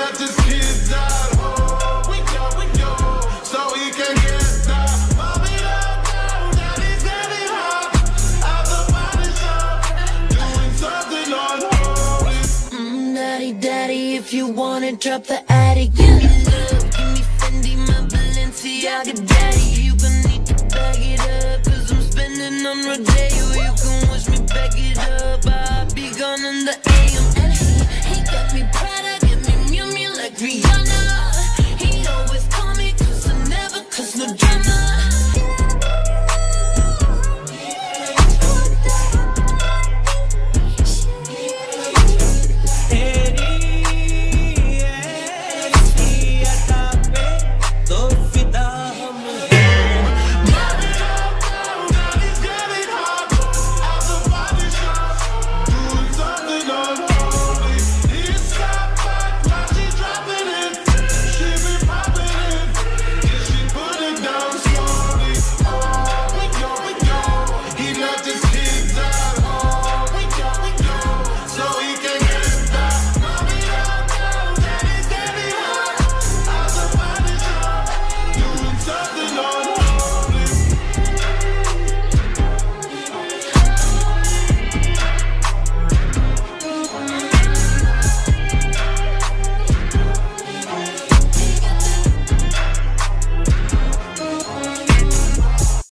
got his kids at home. We go, so he can get that. Mommy don't know, daddy's getting hot. At the body shop, doing something unholy. Daddy, daddy, if you wanna drop the attic, give me love, give me Fendi, my Balenciaga, daddy. You gon' need to bag it up, cause I'm spending on Rodeo. You can wish me back it up, I'll be gone in the AM. And he got me proud.